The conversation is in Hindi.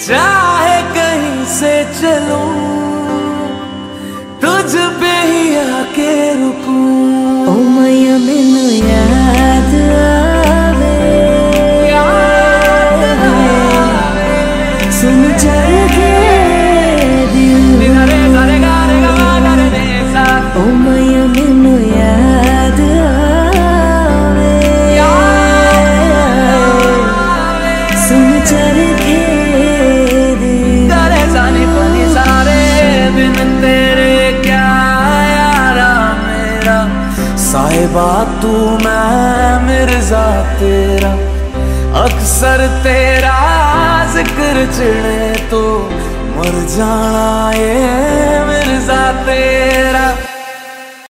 चाहे कहीं से चलूं, तुझ पे ही आके रुकूं। ओ मैया मैनू याद आवे, सुन चढ़ के दिल। ओ मैया मैनू याद आवे, सुन चढ़ के दिल। सारे पानी सारे बिन तेरे क्या यारा मेरा, साहिबा तू मैं मिर्जा तेरा। अक्सर तेरा जिक्र चिढ़े तो मर जाना ये मिर्जा तेरा।